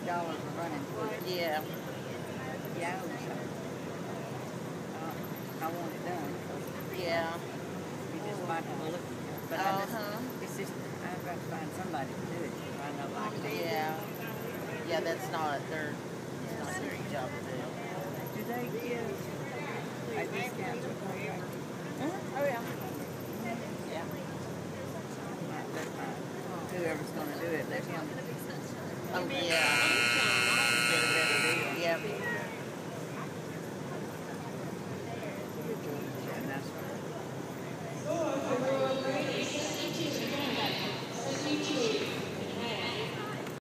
$50 a running foot. Yeah. Yeah, I want it done. Yeah. You just might have a look. But it's just, I've got to find somebody to do it. I know like that. Yeah. Yeah, that's not their, it's not their job to do. Do they give a discount to contractors? Oh, yeah. Yeah. That's fine. Whoever's going to do it, let him. Oh, yeah.